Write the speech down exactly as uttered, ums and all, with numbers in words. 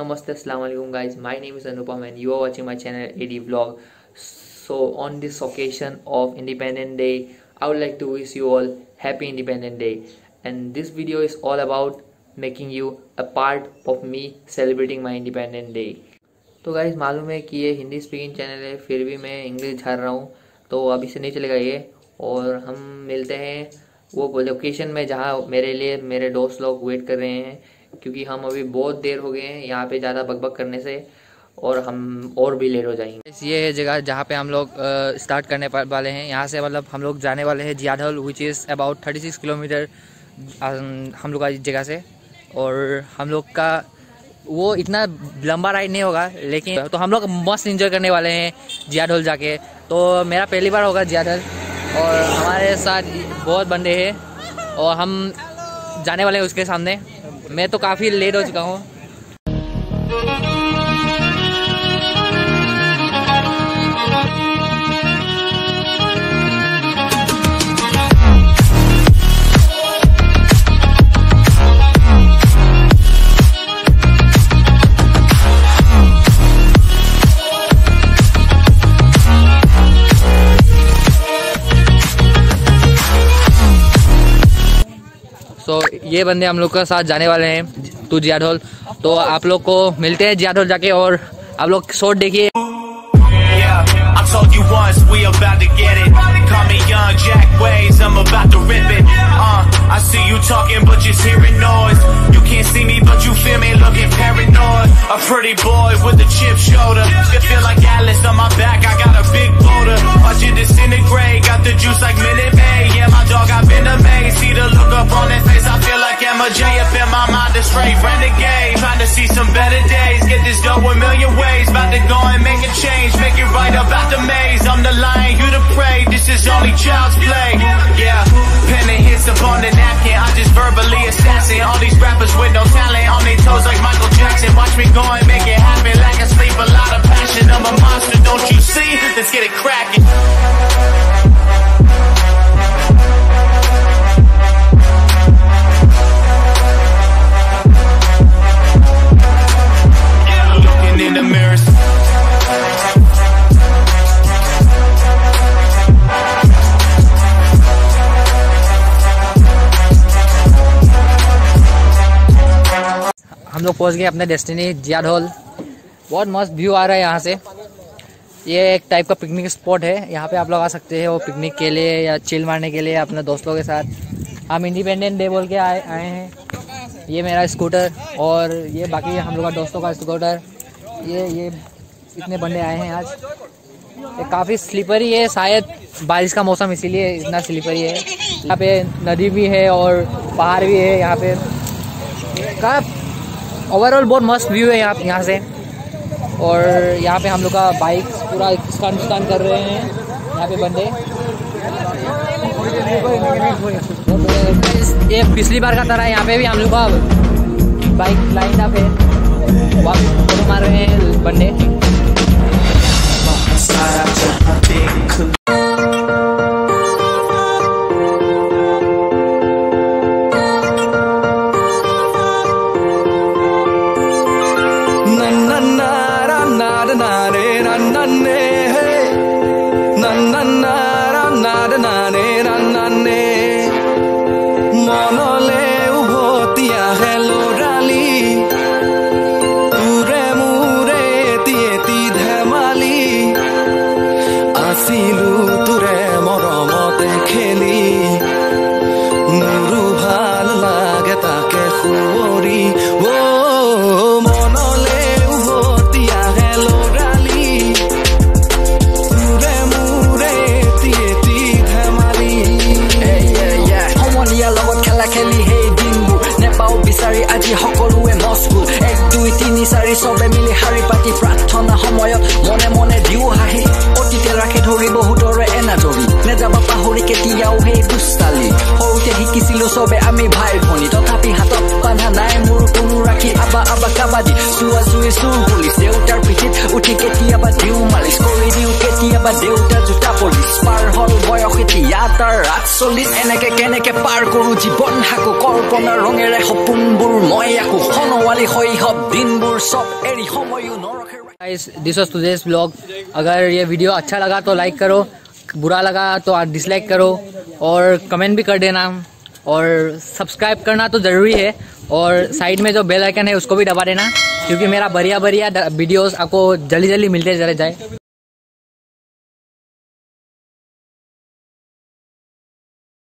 Namaste, Assalamu alaikum guys. My name is Anupam and you are watching my channel A D Vlog. So on this occasion of Independence Day, I would like to wish you all Happy Independence Day. And this video is all about making you a part of me celebrating my Independence Day. तो guys मालूम है कि ये Hindi speaking channel है, फिर भी मैं English झाड़ रहा हूँ, तो अभी से नहीं चलेगा ये। और हम मिलते हैं वो लोकेशन में जहाँ मेरे लिए मेरे दोस्त लोग वेट कर रहे हैं, क्योंकि हम अभी बहुत देर हो गए हैं यहाँ पे ज़्यादा बकबक करने से, और हम और भी लेट हो जाएंगे। ये है जगह जहाँ पे हम लोग स्टार्ट करने वाले हैं। यहाँ से मतलब हम लोग जाने वाले हैं जियादल, which is about thirty six kilometre हम लोग का जगह से। और हम लोग का वो इतना लंबा राइड नहीं होगा, लेकिन तो हम लोग मस्त एंजॉय करने वाले हैं जियादल जाके। तो मेरा पहली बार होगा जियादल, और हमारे साथ बहुत बंदे हैं और हम जाने वाले हैं उसके सामने। मैं तो काफ़ी लेट हो चुका हूँ। तो ये बंदे हम लोग के साथ जाने वाले हैं टू जियादल। तो आप लोग को मिलते हैं जियादल जाके, और आप लोग शॉट देखिए। Told you once, we about to get it. Call me Young Jack Waves, I'm about to rip it. Uh, I see you talking, but just hearing noise. You can't see me, but you feel me, looking paranoid. A pretty boy with a chip shoulder. You feel like Alice on my back, I got a big boulder. Watch it disintegrate, got the juice like Minute Maid. Yeah, my dog, I've been amazed. See the look up on his face, I feel like Emma J. Up in my mind, a straight renegade. Trying to see some better days, get this dough a million ways. About to go and make a change, make it right about the maze. I'm the lion, you the prey, this is only child's play. Yeah, pen and hits upon the napkin, I just verbally assassin all these rappers with no talent, on their toes like Michael Jackson. Watch me go and make it happen, like I sleep, a lot of passion. I'm a monster, don't you see? Let's get it cracking. Looking in the mirror. हम लोग पहुंच गए अपने destiny जियादल। बहुत मस्त view आ रहा है यहाँ से। ये एक टाइप का पिकनिक स्पॉट है, यहाँ पे आप लोग आ सकते हैं वो पिकनिक के लिए या चिल मारने के लिए अपने दोस्तों के साथ। हम इंडिपेंडेंस डे बोल के आए आए हैं। ये मेरा स्कूटर और ये बाकी हम लोग का दोस्तों का स्कूटर। ये ये इतने बंदे आए हैं आज। ये काफ़ी स्लिपरी है, शायद बारिश का मौसम इसीलिए इतना स्लिपरी है। यहाँ पे नदी भी है और पहाड़ भी है यहाँ पे। का ओवरऑल बहुत मस्त व्यू है यहाँ यहाँ से। और यहाँ पे हम लोग का बाइक पूरा स्टंट स्टंट कर रहे हैं यहाँ पे बंदे। ये पिछली बार का तरह यहाँ पे भी हम लोग का बाइक लाइन अप है, फोटो मार रहे हैं बंदे। সবে মিলি হাৰি পাতি প্ৰাৰ্থনা সময়ত মনে মনে দিও হাঁহি অতীতে ৰাখি ধৰি বহুতৰে এনাজৰি নেযাবা পাহৰি কেতিয়াও সেই দুষ্টালি। সৰুতে শিকিছিলো সবে আমি ভাই ভনী, তথাপি হাতত বান্ধা নাই মোৰ কোনো ৰাখি। আবা আবা কাবাডী চুৱা চুই চুৰ পুলিচ, দেউতাৰ পিঠিত উঠি কেতিয়াবা দিও মালিচ কৰি দিও, কেতিয়াবা দেউতাৰ জোতা পলিচ। পাৰ হল বয়স এতিয়া এঘাৰটাৰ ৰাত চল্লিছ এনেকে কেনেকে পাৰ কৰো জীৱন হাকো কল্পনাৰ ৰঙেৰে সপোনবোৰ মই আকো খনৱালী শৈশৱ দিনবোৰ চব এৰি সময়ো নৰখে। Guys this was today's vlog. अगर ये वीडियो अच्छा लगा तो लाइक करो, बुरा लगा तो डिसलाइक करो और कमेंट भी कर देना और सब्सक्राइब करना तो ज़रूरी है और साइड में जो बेल आइकन है उसको भी दबा देना क्योंकि मेरा बढ़िया बढ़िया वीडियोस आपको जल्दी जल्दी मिलते चले जाए।